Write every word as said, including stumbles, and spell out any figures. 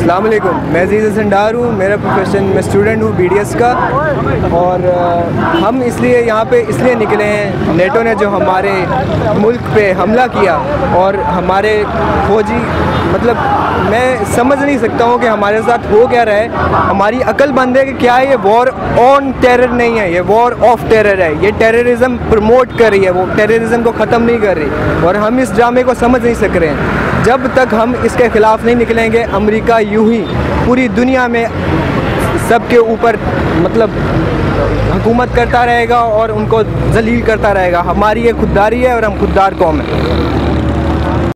अस्सलाम वालेकुम, मैं अज़ीज़ संडार हूँ। मेरा प्रोफेशन, मैं स्टूडेंट हूँ बीडीएस का। और हम इसलिए यहाँ पे इसलिए निकले हैं, नेटो ने जो हमारे मुल्क पे हमला किया और हमारे फौजी, मतलब मैं समझ नहीं सकता हूँ कि हमारे साथ हो क्या रहा है। हमारी अकल बंद है कि क्या ये वॉर ऑन टेरर नहीं है, ये वॉर ऑफ टेरर है। ये टेररिज्म प्रमोट कर रही है, वो टेररिज्म को ख़त्म नहीं कर रही। और हम इस ड्रामे को समझ नहीं सक रहे हैं। जब तक हम इसके ख़िलाफ़ नहीं निकलेंगे, अमेरिका यूं ही पूरी दुनिया में सबके ऊपर मतलब हुकूमत करता रहेगा और उनको जलील करता रहेगा। हमारी ये खुददारी है और हम खुददार कौम हैं।